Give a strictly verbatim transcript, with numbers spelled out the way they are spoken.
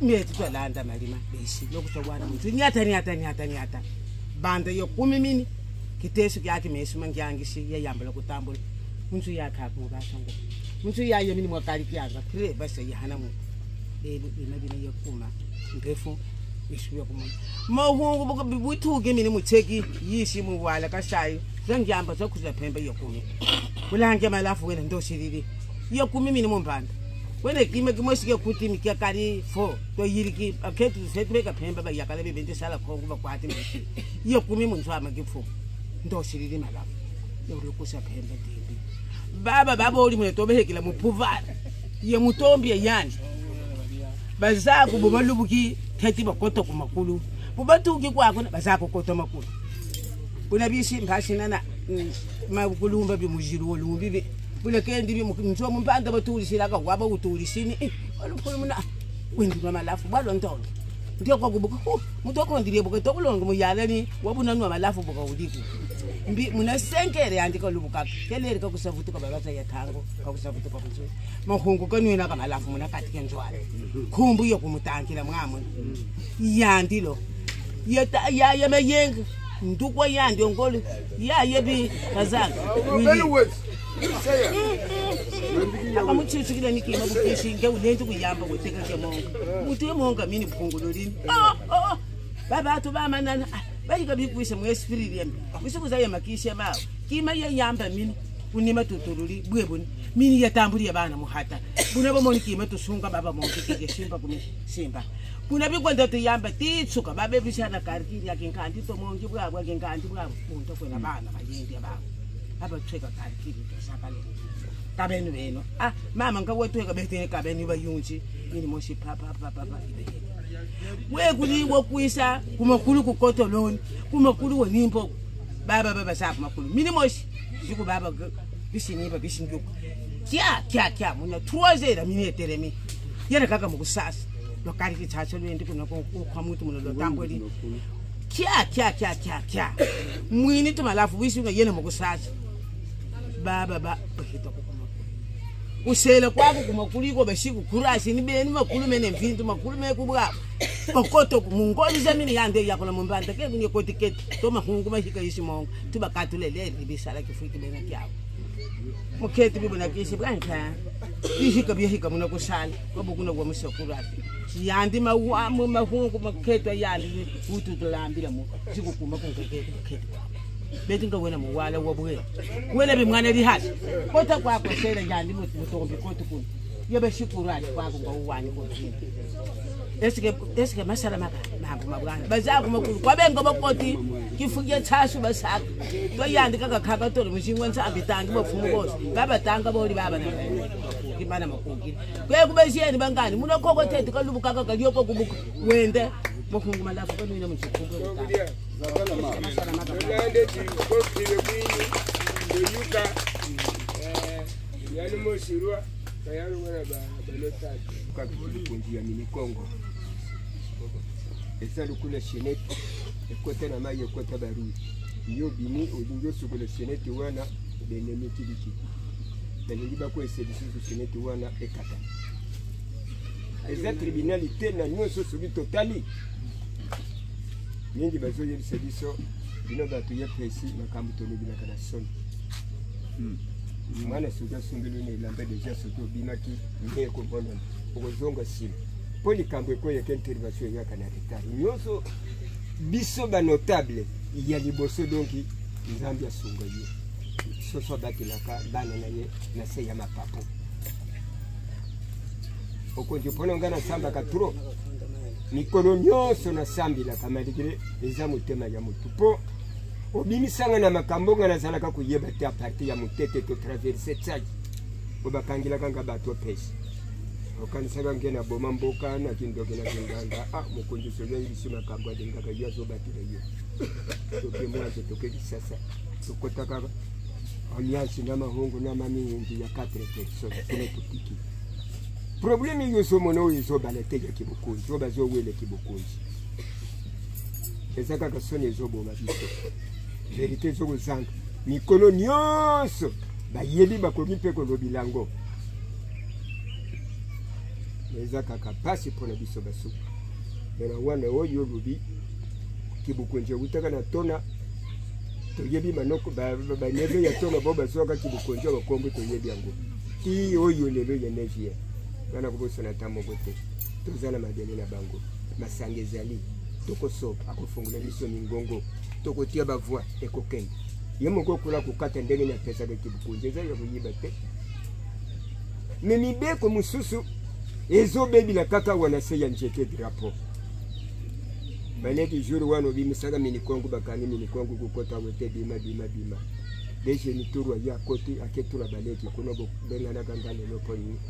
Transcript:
mie tutolanda malima besi lokutokwana muntu nyata nyata nyata nyata banda yokumi mini kitesu kyake mesuma ngyangishi yayambala kutambula muntu yakha kubashango muntu yaye mini mwakali kyaga kire base yahana mu ebu inabini yokuma ngefu ishuya kuma mahungu buka bibuthuke mini mutheki yishi muwala kashayi zangyamba zokuza phembe yokumi kulange malafu wena ndoshiriri yokumi mini mumbanda wena kime kimosike kuti mikakari four to yiriki aketu setbeka phembe ba yakale bebente sala Kongo bakwati mthi yokumi muntu amakifu ndoshiriri malafu yokusa phembe ndibi baba baba oli mwe tobehekila mu pouvoir ye mutombi yani bazaku bomalubuki theti bakoto kumakulu bubatuki kwako bazaku koto makulu kuna bisi mbashina makulumba bimujiri wolumbi bulekendi bimutso mumpanda batulisira ka kwaba utulisini olukulu muna wendi malafu balo ntondo ndiyo kwa kubuka mutoko ndiriye buka tokulongo muyalani wabunanwa malafu buka udiku mbi muna senkere andika lubuka kelere ka kusavutuka babaza ya thango ka kusavutuka kunzo mahungu kanwina ka malafu muna katike njwale khumbu yo kumutankila mwamu yandilo yeta ya yemeyenga ndukwa yandi ongolo ya yebi kazanga aka muchichikile nikima bukishi nge ulenzi kuyamba kweteka ke monga muti monga mini phungulo lini oh oh baba atu ba manana bayika bikwise mu spirit yembe bisukuza yemakishe bawo kima yeyamba mini unima tutululi bweboni mini yatambuli yabana muhata bunabo moni kima tusunga baba monke kike simba kumi simba kuna bikwenda tuyamba titsuka babe bishana karikiri yakinkandi to mongi bwabwa yakinkandi bwabo muntu kwena bana bayindi ababo aba thweka karikiri tosakale kabeni beno ah mama ngawethweka bethe kabeni bayunji mini moshi papa papa papa ibeke we kuli wokwisa kumakulu kukoto loni kumakulu wonimpo baba baba sapu makulu mini moshi ziku baba bishiniba bishinguko kya kya kya muna tuwazera mini eteremi yena kaka mukusasa lokali kichacho lwendi kuna kwa muntu muno lotamboli kya kya kya kya kya mwini tumalafu wisunga yena mukusasa baba ba bahita kukuma usele kwako kumakuliko bashiku kurasi ni beni makulu mene mvindu makulu me kubwa kokoto mungoli zamini yande yakona mumbanda ke kunye kotiketi to mahungu mahika yisimonga tubakatulele libisala kifuki bena kyabo muketi bibona kisi bwanka bihika bihika muna kusala babukuna kwa musakurasi yandi mawamu mahungu maketwa yandi ututulambira mu zikukuma kunkeke keti beti ngawena muwala wabwe wena bimwana lihazi kota kwako sele yandi mutombi kotu kun yobe shikurani kwako ngawani kozinto esike esike masala maka mambo mabwana bazaku makulu kwabenga bakoti kifuye thasu basaka to yandi kaka khaka to mushingwa ntsambi tangi bafumu bose baba tanga boli baba na kimana makuki kwe kubeshiyeni bangani muno khoko thethi kalubuka kaka liyoko kubuka wende mokhungu malafu kanina muthikhumbu masala maka lande tikokile kwini yoyuka eh yani mosirwa kayalo ngana ba balotatu kakukunjia mini Kongo esa lukula sheneti ekota na maye ekota baru yo bini odingo sukula sheneti wana benemi kibiki dalili ba ko esedisi sheneti wana ekata esa tribunalité na nyoso subi totali mingi bazo yeli sediso bino batu ya pesi makambu toni bila kana son mwana suja sumbilo ne lambe deja soto bimaki ne ko bonon okozonga sim poli kambwe ko yeke intervention ya kana retard nyoso biso ba notable ya liboso donki nzambi asunga ye so so batilaka bana na ye na se ya mapapo okonje pona ngana samba ka tro mikolo nyoso na sambi la kamaligire eza mutema ya mutupo obimisanga na makambo ngana zalaka kuyeba te a partir ya mutete to traverser tsaji obakangila kanga bato pesi okanisaba ngena boma mboka na kindoke na kinganga ah mukondiso ya ilisi makambo adenga ka yazo batira yo toke mwanzo toke sasa tukotaka alliance na mahungu na mamingi ya quatre personnes tele tutiki problème yoso mono yoso balete ya kibukunzi obazo wele kibukunzi ezaka kasone zobo mabiso vérité zogo zanga mikolo nyonso bayeli bakomi pe ko lobilango eza kaka pasi pona biso basuku na wana oyo lobi kibukonje utaka na tona toyebi manoko ba ba neve ya tona boba soka kibukonje bakombe toyebi yango ti oyo lelo ya neje bana kubosana tamo bote tozala madele na bango masangezali tokosopa akufungula biso mingongo tokotia bavwa ekokende yemoko kula kukata ndenge na pesa de kibukonje za ya kuyiba te memibeko mususu ezo bebi la kaka wana se ya njeke drapo baleki jour wano bimisaka mini Kongo bakani mini Kongo kukota wote bima bima bima deje ni turwa ya koti aketula baleki kuno bo benga na gangale lopo ni